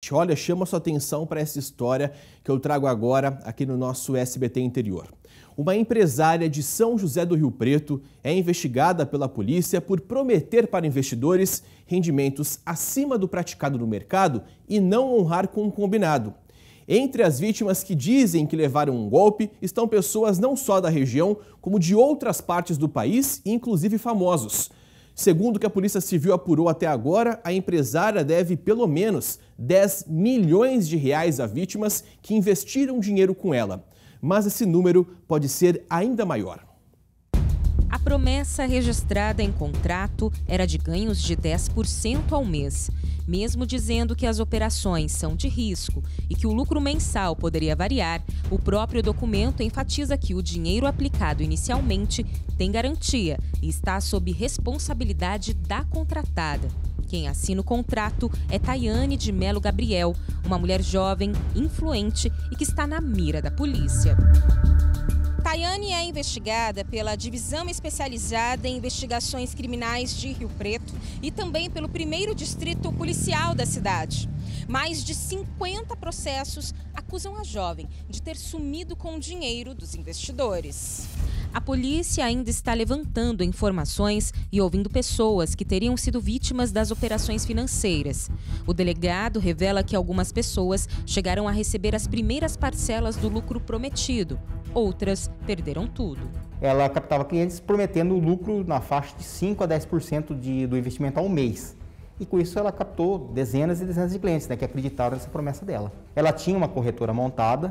gente. Olha, chama sua atenção para essa história que eu trago agora aqui no nosso SBT Interior. Uma empresária de São José do Rio Preto é investigada pela polícia por prometer para investidores rendimentos acima do praticado no mercado e não honrar com o combinado. Entre as vítimas que dizem que levaram um golpe estão pessoas não só da região, como de outras partes do país, inclusive famosos. Segundo o que a Polícia Civil apurou até agora, a empresária deve pelo menos 10 milhões de reais a vítimas que investiram dinheiro com ela. Mas esse número pode ser ainda maior. A promessa registrada em contrato era de ganhos de 10% ao mês, mesmo dizendo que as operações são de risco e que o lucro mensal poderia variar. O próprio documento enfatiza que o dinheiro aplicado inicialmente tem garantia e está sob responsabilidade da contratada. Quem assina o contrato é Tayane de Melo Gabriel, uma mulher jovem, influente e que está na mira da polícia. Tayane é investigada pela Divisão Especializada em Investigações Criminais de Rio Preto e também pelo 1º Distrito Policial da cidade. Mais de 50 processos acusam a jovem de ter sumido com o dinheiro dos investidores. A polícia ainda está levantando informações e ouvindo pessoas que teriam sido vítimas das operações financeiras. O delegado revela que algumas pessoas chegaram a receber as primeiras parcelas do lucro prometido. Outras perderam tudo. Ela captava clientes prometendo lucro na faixa de 5 a 10% do investimento ao mês. E com isso ela captou dezenas e dezenas de clientes, que acreditaram nessa promessa dela. Ela tinha uma corretora montada,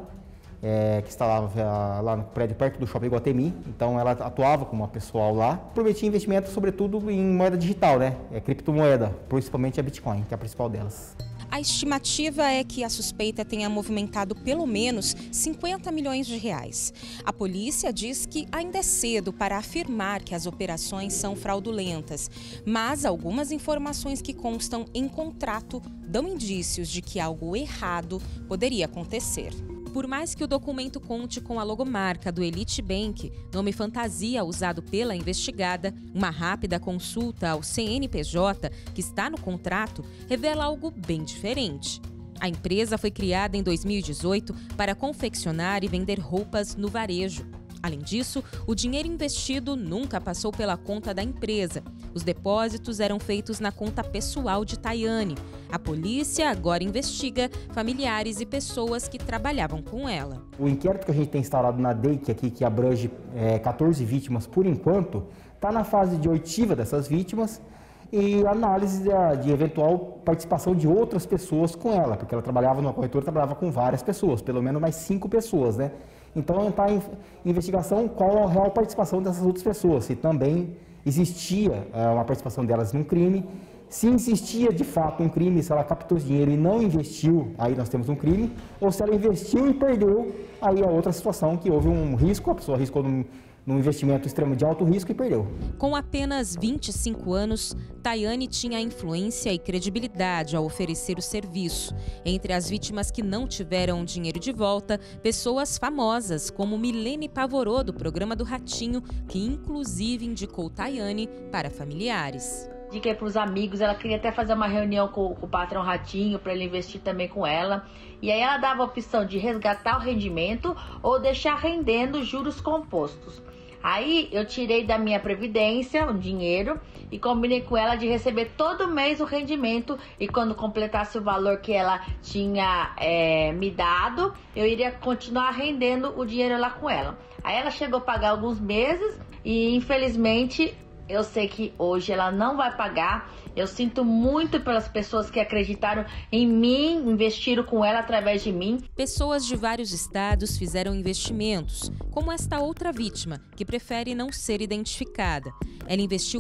que instalava lá no prédio perto do Shopping Iguatemi, então ela atuava como uma pessoal lá. Prometia investimento sobretudo em moeda digital, criptomoeda, principalmente a Bitcoin, que é a principal delas. A estimativa é que a suspeita tenha movimentado pelo menos 50 milhões de reais. A polícia diz que ainda é cedo para afirmar que as operações são fraudulentas, mas algumas informações que constam em contrato dão indícios de que algo errado poderia acontecer. Por mais que o documento conte com a logomarca do Elite Bank, nome fantasia usado pela investigada, uma rápida consulta ao CNPJ, que está no contrato, revela algo bem diferente. A empresa foi criada em 2018 para confeccionar e vender roupas no varejo. Além disso, o dinheiro investido nunca passou pela conta da empresa. Os depósitos eram feitos na conta pessoal de Tayane. A polícia agora investiga familiares e pessoas que trabalhavam com ela. O inquérito que a gente tem instaurado na DEIC aqui, que abrange 14 vítimas por enquanto, está na fase de oitiva dessas vítimas e análise de eventual participação de outras pessoas com ela, porque ela trabalhava numa corretora, trabalhava com várias pessoas, pelo menos mais 5 pessoas, Então está em investigação qual a real participação dessas outras pessoas, se também existia uma participação delas num crime, se existia de fato um crime, se ela captou dinheiro e não investiu, aí nós temos um crime, ou se ela investiu e perdeu, aí é outra situação que houve um risco, a pessoa arriscou num investimento extremo de alto risco e perdeu. Com apenas 25 anos, Tayane tinha influência e credibilidade ao oferecer o serviço. Entre as vítimas que não tiveram o dinheiro de volta, pessoas famosas como Milene Pavorô, do programa do Ratinho, que inclusive indicou Tayane para familiares. Indiquei para os amigos, ela queria até fazer uma reunião com o patrão Ratinho para ele investir também com ela. E aí ela dava a opção de resgatar o rendimento ou deixar rendendo juros compostos. Aí eu tirei da minha previdência o dinheiro e combinei com ela de receber todo mês o rendimento e quando completasse o valor que ela tinha me dado, eu iria continuar rendendo o dinheiro lá com ela. Aí ela chegou a pagar alguns meses e infelizmente eu sei que hoje ela não vai pagar. Eu sinto muito pelas pessoas que acreditaram em mim, investiram com ela através de mim. Pessoas de vários estados fizeram investimentos, como esta outra vítima, que prefere não ser identificada. Ela investiu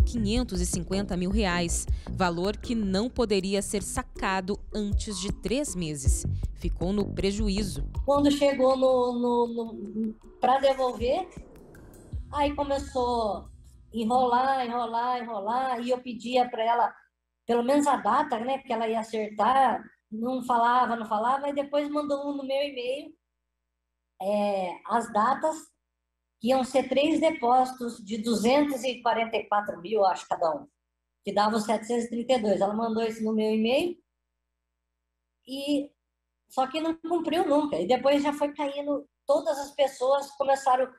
550 mil reais, valor que não poderia ser sacado antes de 3 meses. Ficou no prejuízo. Quando chegou para devolver, aí começou enrolar, e eu pedia para ela pelo menos a data, porque ela ia acertar, não falava, e depois mandou no meu e-mail as datas, que iam ser 3 depósitos de 244 mil, acho, cada um, que dava os 732. Ela mandou isso no meu e-mail, e só que não cumpriu nunca. E depois já foi caindo, todas as pessoas começaram,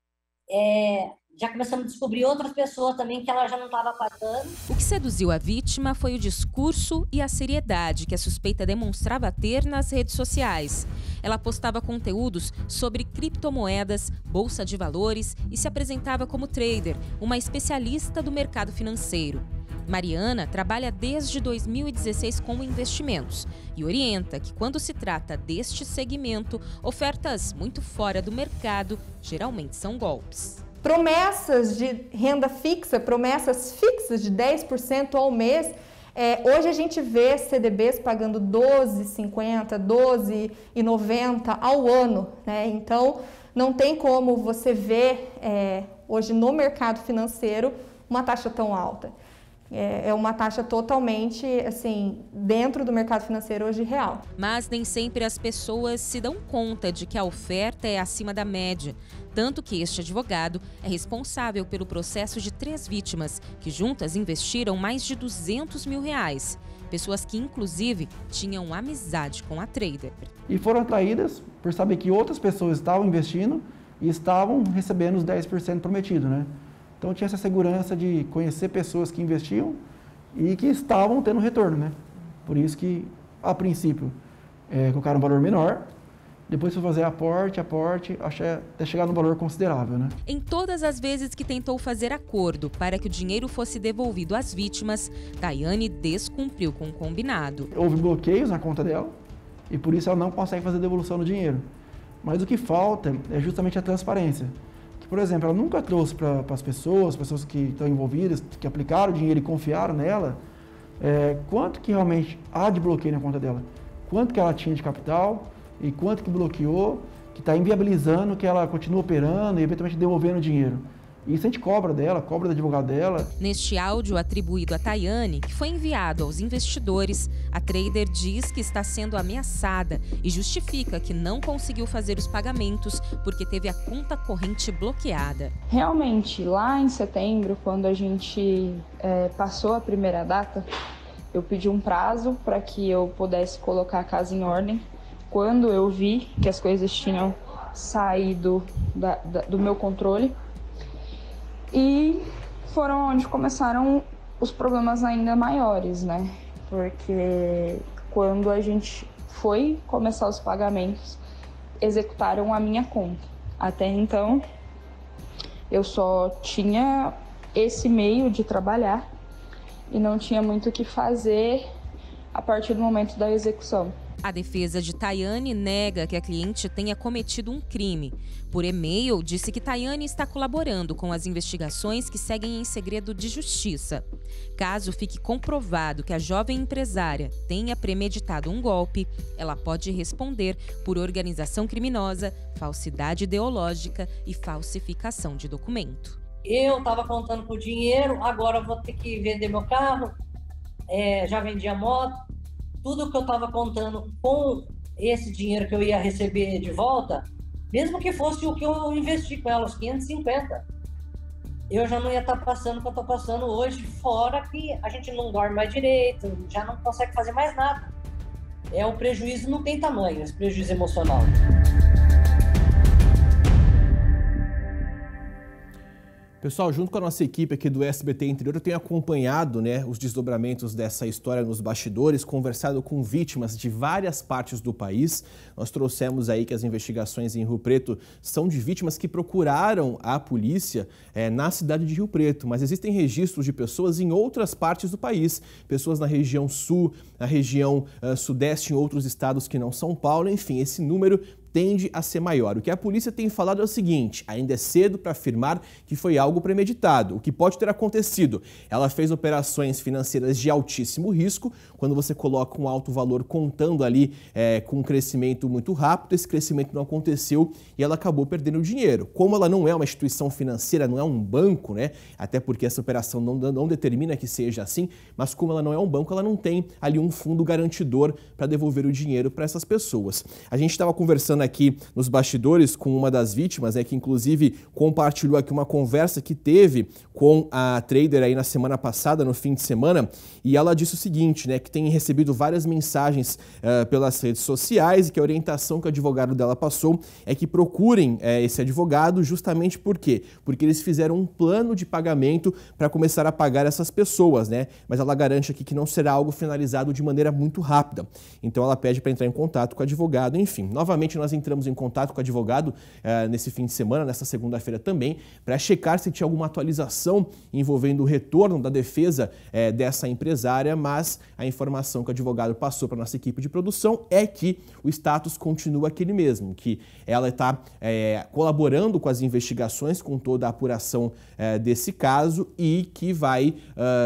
já começamos a descobrir outras pessoas também que ela já não estava pagando. O que seduziu a vítima foi o discurso e a seriedade que a suspeita demonstrava ter nas redes sociais. Ela postava conteúdos sobre criptomoedas, bolsa de valores e se apresentava como trader, uma especialista do mercado financeiro. Mariana trabalha desde 2016 com investimentos e orienta que, quando se trata deste segmento, ofertas muito fora do mercado geralmente são golpes. Promessas de renda fixa, promessas fixas de 10% ao mês. Hoje a gente vê CDBs pagando R$ 12,50, R$ 12,90 ao ano, né? Então, não tem como você ver hoje no mercado financeiro uma taxa tão alta. É uma taxa totalmente, assim, dentro do mercado financeiro hoje real. Mas nem sempre as pessoas se dão conta de que a oferta é acima da média. Tanto que este advogado é responsável pelo processo de 3 vítimas, que juntas investiram mais de R$200 mil. Pessoas que, inclusive, tinham amizade com a trader. E foram atraídas por saber que outras pessoas estavam investindo e estavam recebendo os 10% prometido, né? Então tinha essa segurança de conhecer pessoas que investiam e que estavam tendo retorno, né? Por isso que, a princípio, colocaram um valor menor, depois foi fazer aporte, até chegar num valor considerável, né? Em todas as vezes que tentou fazer acordo para que o dinheiro fosse devolvido às vítimas, Tayane descumpriu com o combinado. Houve bloqueios na conta dela e por isso ela não consegue fazer devolução do dinheiro. Mas o que falta é justamente a transparência. Por exemplo, ela nunca trouxe para as pessoas que estão envolvidas, que aplicaram o dinheiro e confiaram nela, quanto que realmente há de bloqueio na conta dela, quanto que ela tinha de capital e quanto que bloqueou, que está inviabilizando que ela continue operando e eventualmente devolvendo o dinheiro. Isso a gente cobra dela, cobra do advogado dela. Neste áudio atribuído a Tayane, que foi enviado aos investidores, a trader diz que está sendo ameaçada e justifica que não conseguiu fazer os pagamentos porque teve a conta corrente bloqueada. Realmente, lá em setembro, quando a gente passou a primeira data, eu pedi um prazo para que eu pudesse colocar a casa em ordem. Quando eu vi que as coisas tinham saído do meu controle, e foram onde começaram os problemas ainda maiores, né? Porque quando a gente foi começar os pagamentos, executaram a minha conta. Até então, eu só tinha esse meio de trabalhar e não tinha muito o que fazer a partir do momento da execução. A defesa de Tayane nega que a cliente tenha cometido um crime. Por e-mail, disse que Tayane está colaborando com as investigações que seguem em segredo de justiça. Caso fique comprovado que a jovem empresária tenha premeditado um golpe, ela pode responder por organização criminosa, falsidade ideológica e falsificação de documento. Eu estava contando com o dinheiro, agora eu vou ter que vender meu carro, já vendi a moto. Tudo que eu estava contando com esse dinheiro que eu ia receber de volta, mesmo que fosse o que eu investi com ela, os 550, eu já não ia estar passando o que eu estou passando hoje, fora que a gente não dorme mais direito, já não consegue fazer mais nada. O prejuízo não tem tamanho, esse prejuízo emocional. Pessoal, junto com a nossa equipe aqui do SBT Interior, eu tenho acompanhado, os desdobramentos dessa história nos bastidores, conversado com vítimas de várias partes do país. Nós trouxemos aí que as investigações em Rio Preto são de vítimas que procuraram a polícia na cidade de Rio Preto, mas existem registros de pessoas em outras partes do país, pessoas na região sul, na região sudeste, em outros estados que não São Paulo, enfim, esse número tende a ser maior. O que a polícia tem falado é o seguinte: ainda é cedo para afirmar que foi algo premeditado. O que pode ter acontecido? Ela fez operações financeiras de altíssimo risco. Quando você coloca um alto valor contando ali com um crescimento muito rápido, esse crescimento não aconteceu e ela acabou perdendo dinheiro. Como ela não é uma instituição financeira, não é um banco, até porque essa operação não determina que seja assim, mas como ela não é um banco, ela não tem ali um fundo garantidor para devolver o dinheiro para essas pessoas. A gente estava conversando aqui nos bastidores com uma das vítimas, que inclusive compartilhou aqui uma conversa que teve com a trader aí na semana passada, no fim de semana, e ela disse o seguinte, que tem recebido várias mensagens pelas redes sociais e que a orientação que o advogado dela passou é que procurem esse advogado justamente por quê? Porque eles fizeram um plano de pagamento para começar a pagar essas pessoas, Mas ela garante aqui que não será algo finalizado de maneira muito rápida. Então ela pede para entrar em contato com o advogado, enfim. Novamente nós entramos em contato com o advogado nesse fim de semana, nessa segunda-feira também, para checar se tinha alguma atualização envolvendo o retorno da defesa dessa empresária, mas a informação que o advogado passou para a nossa equipe de produção é que o status continua aquele mesmo, que ela está colaborando com as investigações, com toda a apuração desse caso e que vai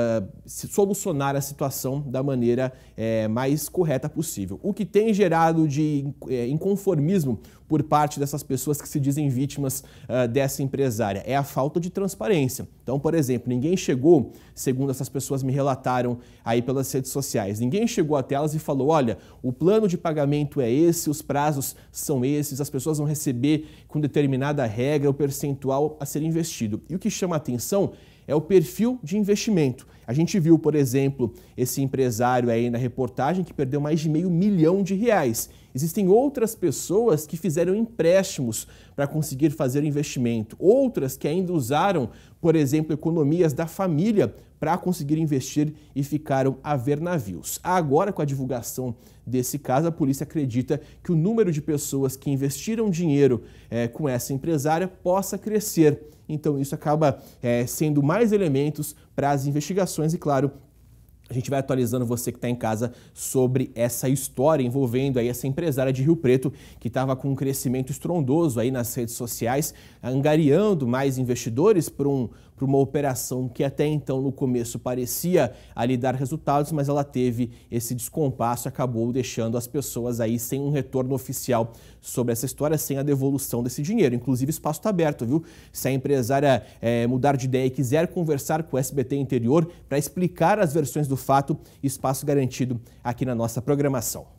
solucionar a situação da maneira mais correta possível. O que tem gerado de inconformismo por parte dessas pessoas que se dizem vítimas dessa empresária é a falta de transparência. Então, por exemplo, ninguém chegou, segundo essas pessoas me relataram aí pelas redes sociais, ninguém chegou até elas e falou, olha, o plano de pagamento é esse, os prazos são esses, as pessoas vão receber com determinada regra o percentual a ser investido. E o que chama a atenção é o perfil de investimento. A gente viu, por exemplo, esse empresário aí na reportagem que perdeu mais de R$500 milhão. Existem outras pessoas que fizeram empréstimos para conseguir fazer o investimento. Outras que ainda usaram, por exemplo, economias da família para conseguir investir e ficaram a ver navios. Agora, com a divulgação desse caso, a polícia acredita que o número de pessoas que investiram dinheiro com essa empresária possa crescer. Então, isso acaba sendo mais elementos para as investigações e, claro, a gente vai atualizando você que está em casa sobre essa história envolvendo aí essa empresária de Rio Preto que estava com um crescimento estrondoso aí nas redes sociais, angariando mais investidores para uma operação que até então no começo parecia ali dar resultados, mas ela teve esse descompasso e acabou deixando as pessoas aí sem um retorno oficial sobre essa história, sem a devolução desse dinheiro. Inclusive, o espaço está aberto, viu? Se a empresária mudar de ideia e quiser conversar com o SBT Interior para explicar as versões do fato, espaço garantido aqui na nossa programação.